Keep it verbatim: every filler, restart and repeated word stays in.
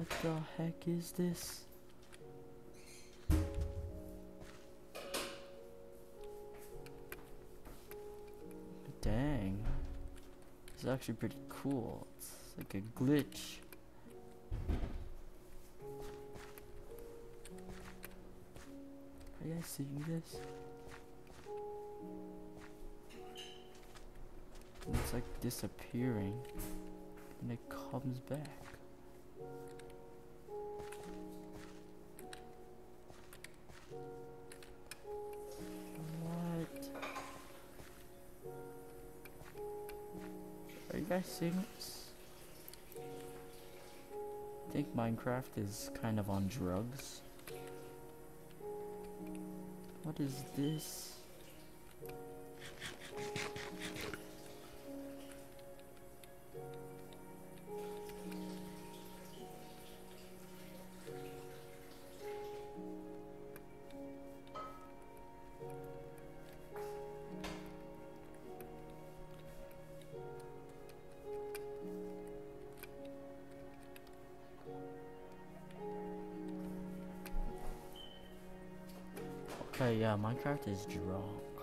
What the heck is this? Dang. It's actually pretty cool. It's like a glitch. Are you guys seeing this? It's like disappearing and it comes back. What? Are you guys seeing this? I think Minecraft is kind of on drugs. What is this? Okay, yeah, Minecraft is wrong.